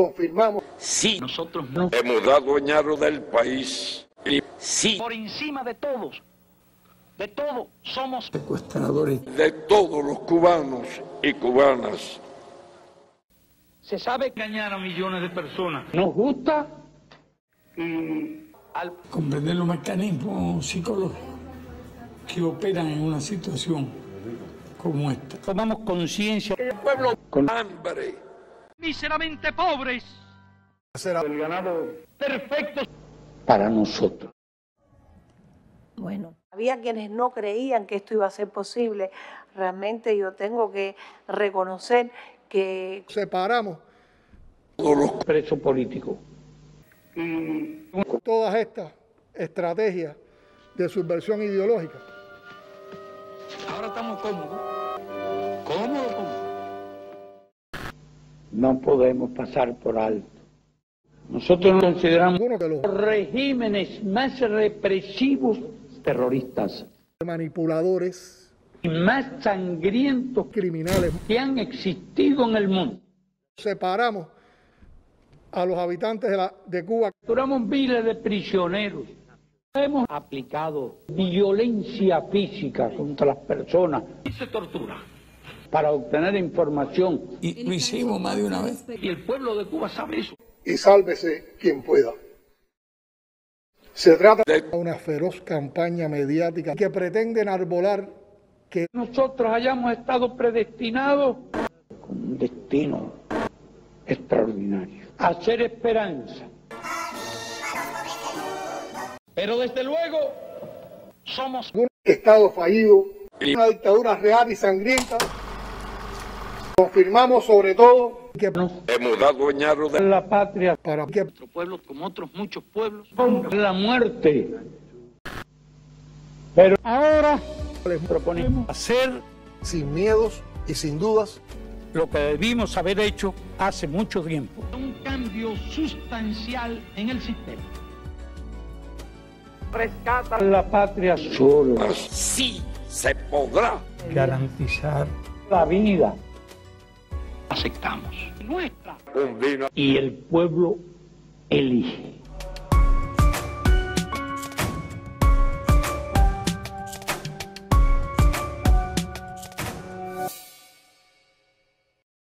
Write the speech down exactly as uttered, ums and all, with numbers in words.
confirmamos. Sí, nosotros no hemos dado añaro del país. Y sí, por encima de todos, de todo, somos secuestradores de todos los cubanos y cubanas. Se sabe engañar a millones de personas. Nos gusta Y al comprender los mecanismos psicológicos que operan en una situación como esta. tomamos conciencia El pueblo con hambre, míseramente pobres. El ganado Perfectos. Para nosotros. Bueno, había quienes no creían que esto iba a ser posible. Realmente yo tengo que reconocer que separamos todos los Preso político. Y todas estas estrategias de subversión ideológica. ahora estamos cómodos. Cómodos, cómodos. No podemos pasar por alto. Nosotros nos consideramos Algunos de los los regímenes más represivos terroristas manipuladores, y más sangrientos criminales, que han existido en el mundo. separamos a los habitantes de, la, de Cuba. Capturamos miles de prisioneros. Hemos aplicado violencia física contra las personas Y se tortura. para obtener información. Y lo hicimos más de una vez. Y el pueblo de Cuba sabe eso. Y sálvese quien pueda. Se trata de una feroz campaña mediática que pretende enarbolar que Nosotros hayamos estado predestinados con un destino extraordinario. Hacer esperanza. Pero desde luego somos un Estado fallido, una dictadura real y sangrienta. Confirmamos sobre todo que hemos dado añaro de La patria para que nuestro pueblo, como otros muchos pueblos, la muerte. Pero ahora les proponemos hacer sin miedos y sin dudas lo que debimos haber hecho hace mucho tiempo. Un cambio sustancial en el sistema. rescata la patria solo. sí se podrá Garantizar la vida. Aceptamos. Nuestra. un vino Y el pueblo elige.